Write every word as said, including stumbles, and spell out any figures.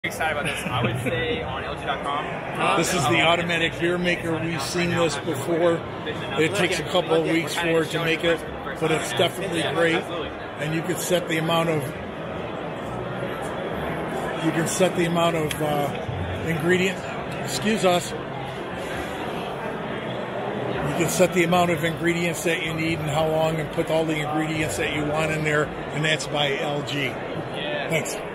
Excited about this. I would say on L G dot com. This is the automatic beer maker. We've seen this before. It takes a couple of weeks for it to make it, but it's definitely great. And you can set the amount of you can set the amount of uh, ingredient. Excuse us. You can set the amount of ingredients that you need and how long, and put all the ingredients that you want in there. And that's by L G. Thanks.